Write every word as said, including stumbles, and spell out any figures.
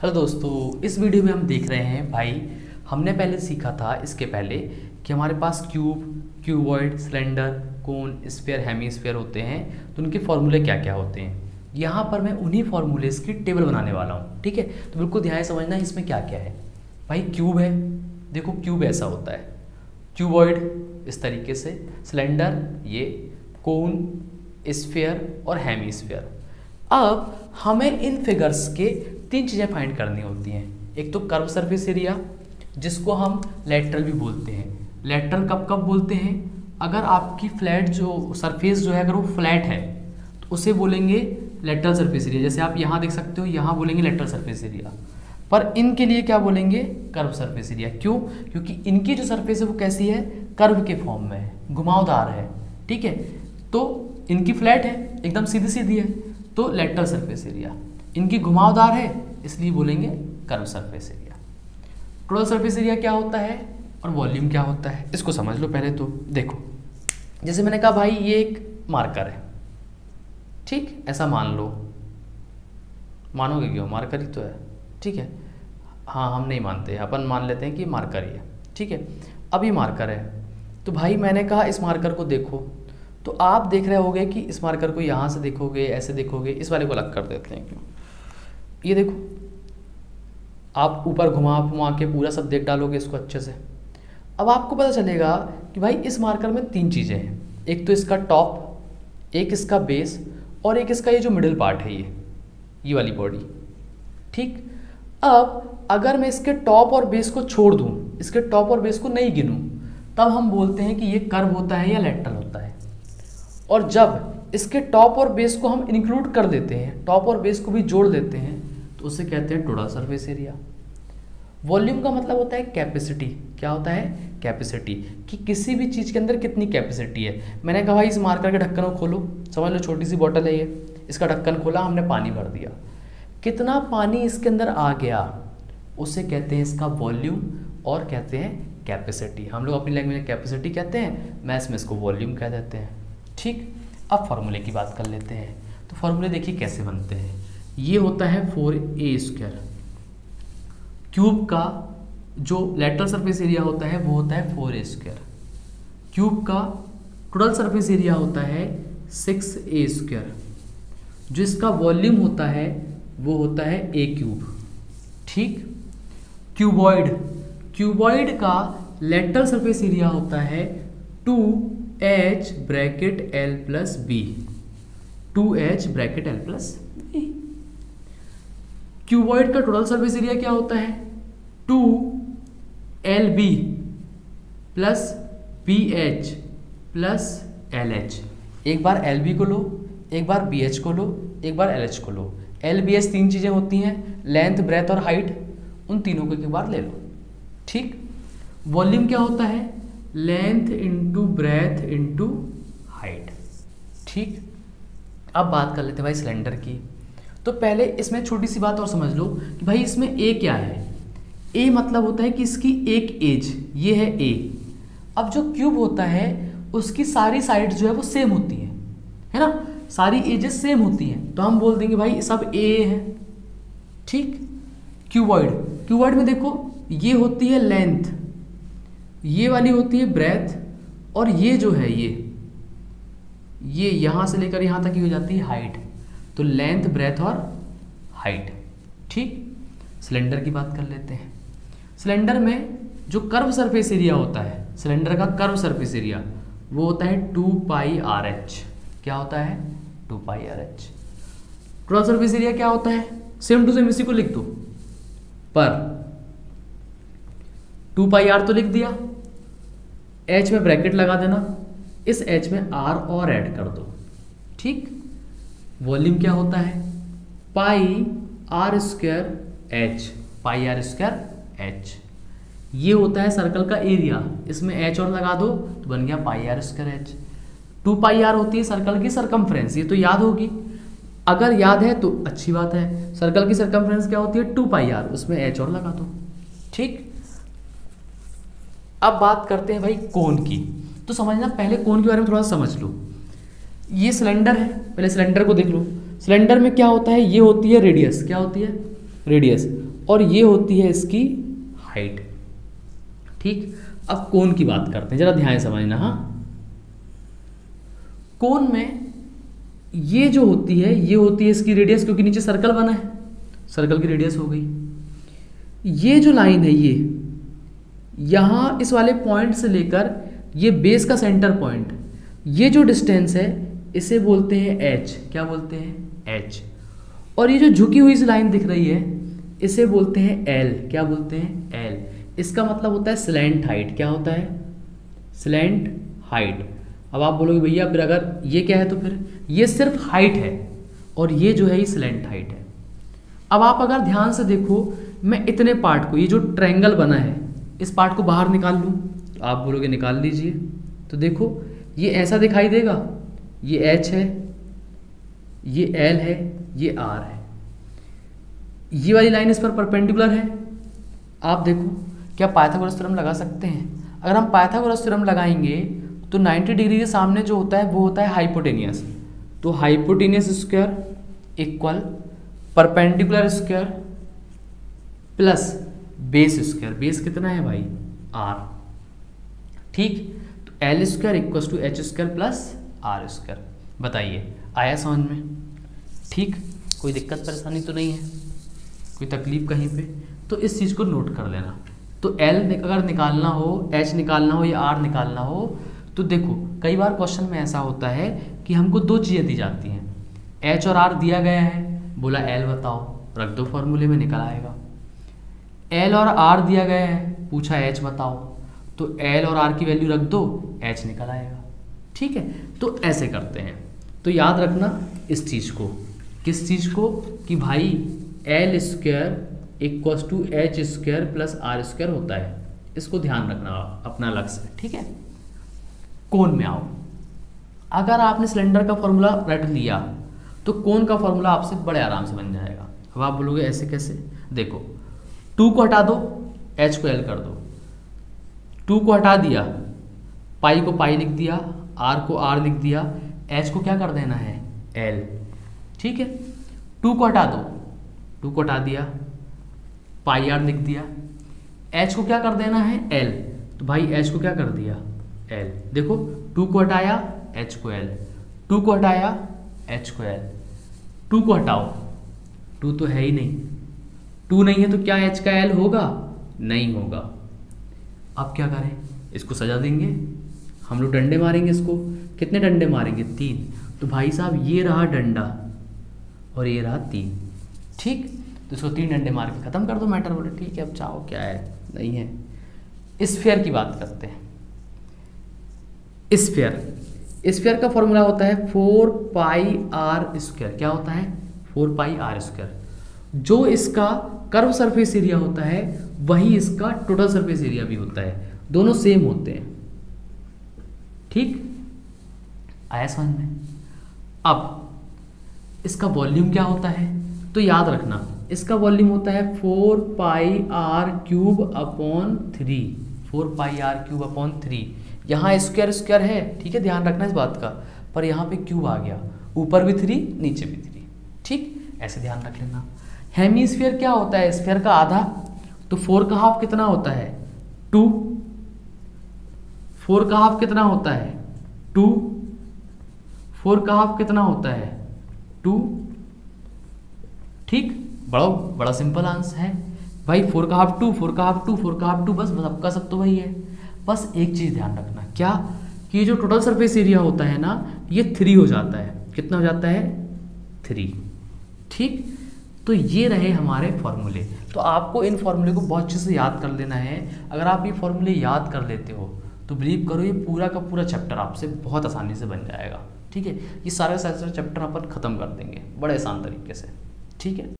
Hello दोस्तों, इस video में हम देख रहे हैं भाई हमने पहले सीखा था इसके पहले कि हमारे पास cube, cuboid, cylinder, cone, sphere, hemisphere होते हैं। तो उनके फॉर्मूले क्या क्या होते हैं। यहाँ पर मैं उन्हीं फॉर्मूलेस की टेबल बनाने वाला हूँ। ठीक है, तो बिल्कुल ध्यान से समझना इसमें क्या क्या है। भाई क्यूब है, देखो क्यूब ऐसा होता है, क्यूबॉइड इस तरीके से, सिलेंडर ये, कोन, स्फीयर और हेमीस्फीयर। अब हमें इन फिगर्स के तीन चीज़ें फाइंड करनी होती हैं। एक तो कर्व सरफेस एरिया, जिसको हम लेटरल भी बोलते हैं। लेटरल कब कब बोलते हैं, अगर आपकी फ्लैट जो सरफेस जो है अगर वो फ्लैट है तो उसे बोलेंगे लेटरल सरफेस एरिया। जैसे आप यहाँ देख सकते हो, यहाँ बोलेंगे लेटरल सरफेस एरिया, पर इनके लिए क्या बोलेंगे, कर्व सरफेस एरिया। क्यों? क्योंकि इनकी जो सरफेस है वो कैसी है, कर्व के फॉर्म में है, घुमावदार है। ठीक है, तो इनकी फ्लैट है, एकदम सीधी सीधी है, तो लेटरल सरफेस एरिया। इनकी घुमावदार है, इसलिए बोलेंगे curve surface area. Total surface area क्या होता है और वॉल्यूम क्या होता है, इसको समझ लो पहले। तो देखो, जैसे मैंने कहा भाई ये एक मार्कर है, ठीक, ऐसा मान लो, मानोगे क्यों, मार्कर ही तो है। ठीक है, हाँ हम नहीं मानते हैं, अपन मान लेते हैं कि मार्कर ही है। ठीक है, अब ये मार्कर है, तो भाई मैंने कहा इस मार्कर को देखो, तो आप देख रहे होगे कि इस मार्कर को यहाँ से देखोगे, ऐसे देखोगे, इस वाले को अलग कर देते हैं। क्यों, ये देखो, आप ऊपर घुमा घुमा के पूरा सब देख डालोगे इसको अच्छे से। अब आपको पता चलेगा कि भाई इस मार्कर में तीन चीज़ें हैं। एक तो इसका टॉप, एक इसका बेस, और एक इसका ये जो मिडिल पार्ट है, ये ये वाली बॉडी। ठीक, अब अगर मैं इसके टॉप और बेस को छोड़ दूँ, इसके टॉप और बेस को नहीं गिनूँ, तब हम बोलते हैं कि ये कर्व होता है या लेटरल होता है। और जब इसके टॉप और बेस को हम इंक्लूड कर देते हैं, टॉप और बेस को भी जोड़ देते हैं, तो उसे कहते हैं टोटल सरफेस एरिया। वॉल्यूम का मतलब होता है कैपेसिटी। क्या होता है, कैपेसिटी, कि किसी भी चीज़ के अंदर कितनी कैपेसिटी है। मैंने कहा भाई इस मार्कर के ढक्कन को खोलो, समझ लो छोटी सी बॉटल है ये, इसका ढक्कन खोला, हमने पानी भर दिया, कितना पानी इसके अंदर आ गया, उसे कहते हैं इसका वॉल्यूम और कहते हैं कैपेसिटी। हम लोग अपनी लैंग्वेज में कैपेसिटी कहते हैं, मैथ्स में इसको वॉल्यूम कह देते हैं। ठीक, अब फॉर्मूले की बात कर लेते हैं। तो फॉर्मूले देखिए कैसे बनते हैं। ये होता है फोर ए स्क्वायर। क्यूब का जो लेटरल सरफेस एरिया होता है वो होता है फोर ए स्क्वायर। क्यूब का टोटल सरफेस एरिया होता है सिक्स ए स्क्वायर। जो इसका वॉल्यूम होता है वो होता है ए क्यूब। ठीक, क्यूबॉइड, क्यूबॉइड का लेटरल सरफेस एरिया होता है two H bracket L plus B, two H bracket L plus B. Cuboid का टोटल सरफेस एरिया क्या होता है, two L B plus B H plus L H. एक बार एल बी को लो, एक बार बी एच को लो, एक बार एल एच को लो। एल बी एच तीन चीज़ें होती हैं, लेंथ, ब्रेथ और हाइट, उन तीनों को एक बार ले लो। ठीक, वॉल्यूम क्या होता है, length into breadth into height. ठीक, अब बात कर लेते हैं भाई सिलेंडर की। तो पहले इसमें छोटी सी बात और समझ लो कि भाई इसमें ए क्या है। ए मतलब होता है कि इसकी एक एज, ये है ए। अब जो क्यूब होता है उसकी सारी साइड जो है वो सेम होती है, है ना, सारी एजेस सेम होती हैं, तो हम बोल देंगे भाई सब ए है। ठीक, क्यूबॉइड, क्यूबॉइड में देखो ये होती है लेंथ, ये वाली होती है ब्रेथ, और ये जो है ये ये यहाँ से लेकर यहाँ तक की हो जाती है हाइट। तो लेंथ, ब्रेथ और हाइट। ठीक, सिलेंडर की बात कर लेते हैं। सिलेंडर में जो कर्व सरफेस एरिया होता है, सिलेंडर का कर्व सरफेस एरिया वो होता है टू पाई आर एच। क्या होता है, two pi R H. Total surface area क्या होता है, सेम टू सेम इसी को लिख दो, पर टू पाई आर तो लिख दिया, एच में ब्रैकेट लगा देना, इस एच में आर और ऐड कर दो। ठीक, वॉल्यूम क्या होता है, pi R square H, pi R square H. ये होता है सर्कल का एरिया, इसमें एच और लगा दो तो बन गया pi R square H. Two pi R होती है सर्कल की सरकमफ्रेंस, ये तो याद होगी, अगर याद है तो अच्छी बात है। सर्कल की सरकमफ्रेंस क्या होती है, टू पाई आर, उसमें एच और लगा दो। ठीक, अब बात करते हैं भाई कोन की। तो समझना, पहले कोन के बारे में थोड़ा सा समझ लो। ये सिलेंडर है, पहले सिलेंडर को देख लो। सिलेंडर में क्या होता है, ये होती है रेडियस, क्या होती है, रेडियस, और ये होती है इसकी हाइट। ठीक, अब कोण की बात करते हैं, जरा ध्यान से समझना। हाँ, कोण में ये जो होती है ये होती है इसकी रेडियस, क्योंकि नीचे सर्कल बना है, सर्कल की रेडियस हो गई। ये जो लाइन है ये यहाँ इस वाले पॉइंट से लेकर ये बेस का सेंटर पॉइंट, ये जो डिस्टेंस है इसे बोलते हैं एच। क्या बोलते हैं? एच। और ये जो झुकी हुई सी लाइन दिख रही है इसे बोलते हैं एल। क्या बोलते हैं? एल। इसका मतलब होता है स्लैंट हाइट। क्या होता है? Slant height. अब आप बोलोगे भैया फिर अगर ये क्या है, तो फिर ये सिर्फ हाइट है और ये जो है ये स्लैंट हाइट है। अब आप अगर ध्यान से देखो, मैं इतने पार्ट को, ये जो ट्रायंगल बना है इस पार्ट को बाहर निकाल लूँ, तो आप बोलोगे निकाल लीजिए, तो देखो ये ऐसा दिखाई देगा, ये एच है, ये एल है, ये आर है, ये वाली लाइन इस पर परपेंडिकुलर है। आप देखो, क्या पाइथागोरस थ्योरम लगा सकते हैं? अगर हम पाइथागोरस थ्योरम लगाएंगे तो नब्बे डिग्री के सामने जो होता है वो होता है हाइपोटेनियस। तो hypotenuse square equal perpendicular square plus base square. Base कितना है भाई? आर। ठीक, तो L square equal to H square plus R square. बताइए आया समझ में? ठीक, कोई दिक्कत परेशानी तो नहीं है, कोई तकलीफ कहीं पे? तो इस चीज़ को नोट कर लेना। तो एल अगर निकालना हो, एच निकालना हो या आर निकालना हो, तो देखो कई बार क्वेश्चन में ऐसा होता है कि हमको दो चीज़ें दी जाती हैं, एच और आर दिया गया है, बोला एल बताओ, रख दो फॉर्मूले में निकल आएगा। एल और आर दिया गया है, पूछा एच बताओ, तो एल और आर की वैल्यू रख दो, एच निकल आएगा। ठीक है, तो ऐसे करते हैं। तो याद रखना इस चीज़ को, किस चीज़ को? कि भाई L square equal to H square plus R square होता है। इसको ध्यान रखना अपना अलग से। ठीक है, कोण में आओ। अगर आपने सिलेंडर का फॉर्मूला रट लिया तो कोण का फॉर्मूला आपसे बड़े आराम से बन जाएगा। अब आप बोलोगे ऐसे कैसे? देखो, टू को हटा दो, एच को एल कर दो। टू को हटा दिया, पाई को पाई लिख दिया, आर को आर लिख दिया, एच को क्या कर देना है? एल। ठीक है, टू को हटा दो, टू को हटा दिया, पाई आर लिख दिया, एच को क्या कर देना है? एल। तो भाई एच को क्या कर दिया? एल। देखो, टू को हटाया, एच को एल, टू को हटाया, एच को एल, टू को हटाओ, टू तो है ही नहीं, टू नहीं है तो क्या एच का एल होगा? नहीं होगा। अब क्या करें? इसको सजा देंगे, हम लोग डंडे मारेंगे इसको। कितने डंडे मारेंगे? तीन। तो भाई साहब ये रहा डंडा और ये रहा तीन। ठीक, तो इसको तीन डंडे मार के खत्म कर दो मैटर। बोले ठीक है, अब चाहो क्या है, नहीं है। स्फीयर की बात करते हैं। स्फीयर, स्फीयर का फॉर्मूला होता है फोर पाई आर स्क्वायर। क्या होता है? Four pi R square. जो इसका कर्व सरफेस एरिया होता है वही इसका टोटल सरफेस एरिया भी होता है, दोनों सेम होते हैं। ठीक, आया समझ में? अब इसका वॉल्यूम क्या होता है? तो याद रखना, इसका वॉल्यूम होता है four pi R cube upon three. Four pi R cube upon three. यहाँ स्क्वायर स्क्वायर है, ठीक है, ध्यान रखना इस बात का, पर यहाँ पे क्यूब आ गया, ऊपर भी थ्री नीचे भी थ्री। ठीक, ऐसे ध्यान रख लेना। हेमीस्फीयर क्या होता है? स्फीयर का आधा। तो फोर का हाफ कितना होता है? टू। फोर का हाफ कितना होता है? टू। फोर का हाफ कितना होता है? टू। ठीक, बड़ा बड़ा सिंपल आंसर है भाई। फोर का हाफ टू, फोर का हाफ टू, फोर का हाफ टू, बस सबका सब तो वही है। बस एक चीज़ ध्यान रखना, क्या? कि ये जो टोटल सरफेस एरिया होता है ना, ये थ्री हो जाता है। कितना हो जाता है? थ्री। ठीक, तो ये रहे हमारे फॉर्मूले। तो आपको इन फॉर्मूले को बहुत अच्छे से याद कर लेना है। अगर आप ये फॉर्मूले याद कर लेते हो तो बिलीव करो ये पूरा का पूरा चैप्टर आपसे बहुत आसानी से बन जाएगा। ठीक है, ये सारे सारे चैप्टर अपन खत्म कर देंगे बड़े आसान तरीके से। ठीक है।